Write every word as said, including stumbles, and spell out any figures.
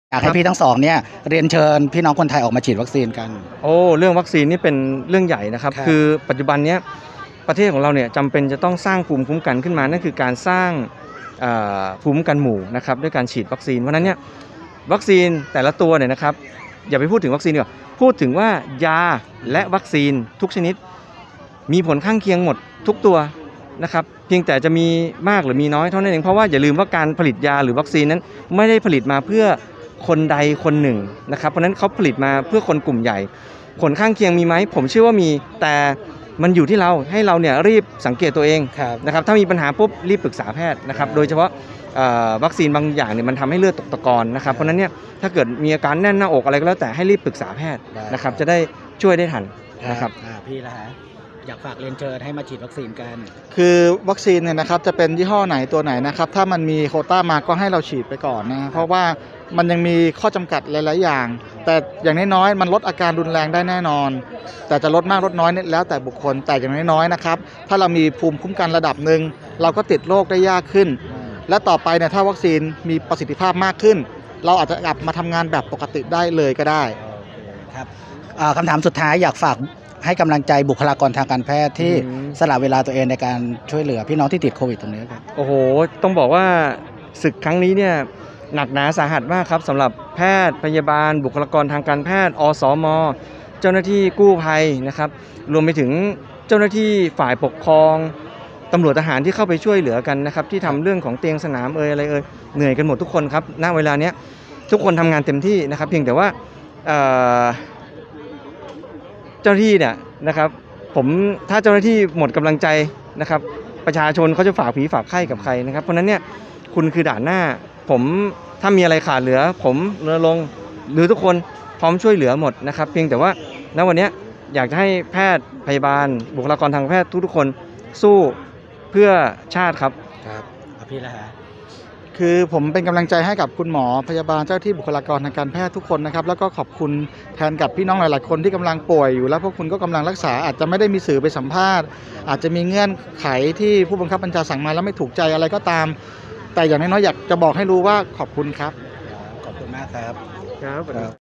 อยากให้พี่ทั้งสองเนี่ยเรียนเชิญพี่น้องคนไทยออกมาฉีดวัคซีนกันโอ้เรื่องวัคซีนนี่เป็นเรื่องใหญ่นะครับครับคือปัจจุบันเนี้ยประเทศของเราเนี่ยจำเป็นจะต้องสร้างภูมิคุ้มกันขึ้นมานั่นคือการสร้างภูมิคุ้มกันหมู่นะครับด้วยการฉีดวัคซีนเพราะนั้นเนี่ยวัคซีนแต่ละตัวเนี่ยนะครับอย่าไปพูดถึงวัคซีนดีกว่าพูดถึงว่ายาและวัคซีนทุกชนิดมีผลข้างเคียงหมดทุกตัวนะครับเพียงแต่จะมีมากหรือมีน้อยเท่านั้นเองเพราะว่าอย่าลืมว่าการผลิตยาหรือวัคซีนนั้นไม่ได้ผลิตมาเพื่อคนใดคนหนึ่งนะครับเพราะนั้นเขาผลิตมาเพื่อคนกลุ่มใหญ่ผลข้างเคียงมีไหมผมเชื่อว่ามีแต่มันอยู่ที่เราให้เราเนี่ยรีบสังเกตตัวเองนะครับถ้ามีปัญหาปุ๊บรีบปรึกษาแพทย์นะครับโดยเฉพาะวัคซีนบางอย่างเนี่ยมันทำให้เลือดตกตะกอนนะครับเพราะนั้นเนี่ยถ้าเกิดมีอาการแน่นหน้าอกอะไรก็แล้วแต่ให้รีบปรึกษาแพทย์นะครับจะได้ช่วยได้ทันนะครับพี่ละฮะอยากฝากเรียนเชิญให้มาฉีดวัคซีนกันคือวัคซีนเนี่ยนะครับจะเป็นยี่ห้อไหนตัวไหนนะครับถ้ามันมีโควต้ามาก็ให้เราฉีดไปก่อนนะเพราะว่ามันยังมีข้อจำกัดหลายๆอย่างแต่อย่างน้อยๆมันลดอาการรุนแรงได้แน่นอนแต่จะลดมากลดน้อยเนี่ยแล้วแต่บุคคลแต่อย่างน้อยๆนะครับถ้าเรามีภูมิคุ้มกันระดับหนึ่งเราก็ติดโรคได้ยากขึ้นและต่อไปเนี่ยถ้าวัคซีนมีประสิทธิภาพมากขึ้นเราอาจจะกลับมาทำงานแบบปกติได้เลยก็ได้ครับคำถามสุดท้ายอยากฝากให้กำลังใจบุคลากรทางการแพทย์ที่สละเวลาตัวเองในการช่วยเหลือพี่น้องที่ติดโควิดตรงนี้ครับโอ้โหต้องบอกว่าศึกครั้งนี้เนี่ยหนักหนาสาหัสมากครับสำหรับแพทย์พยาบาลบุคลากรทางการแพทย์อสม.เจ้าหน้าที่กู้ภัยนะครับรวมไปถึงเจ้าหน้าที่ฝ่ายปกครองตำรวจทหารที่เข้าไปช่วยเหลือกันนะครับที่ทำเรื่องของเตียงสนามเอ่ยอะไรเอ่ยเหนื่อยกันหมดทุกคนครับณเวลานี้ทุกคนทำงานเต็มที่นะครับเพียงแต่ว่าเจ้าหน้าที่เนี่ยนะครับผมถ้าเจ้าหน้าที่หมดกำลังใจนะครับประชาชนเขาจะฝากผีฝากไข้กับใครนะครับเพราะนั้นเนี่ยคุณคือด่านหน้าผมถ้ามีอะไรขาดเหลือผมเรือลงหรือทุกคนพร้อมช่วยเหลือหมดนะครับเพียงแต่ว่าณวันนี้อยากจะให้แพทย์พยาบาลบุคลากรทางแพทย์ทุกๆคนสู้เพื่อชาติครับครับพี่ละฮะคือผมเป็นกำลังใจให้กับคุณหมอพยาบาลเจ้าที่บุคลากรทางการแพทย์ทุกคนนะครับแล้วก็ขอบคุณแทนกับพี่น้องหลายๆคนที่กำลังป่วยอยู่แล้วพวกคุณก็กำลังรักษาอาจจะไม่ได้มีสื่อไปสัมภาษณ์อาจจะมีเงื่อนไขที่ผู้บังคับบัญชาสั่งมาแล้วไม่ถูกใจอะไรก็ตามแต่อย่างน้อยๆอยากจะบอกให้รู้ว่าขอบคุณครับขอบคุณมากครับครับ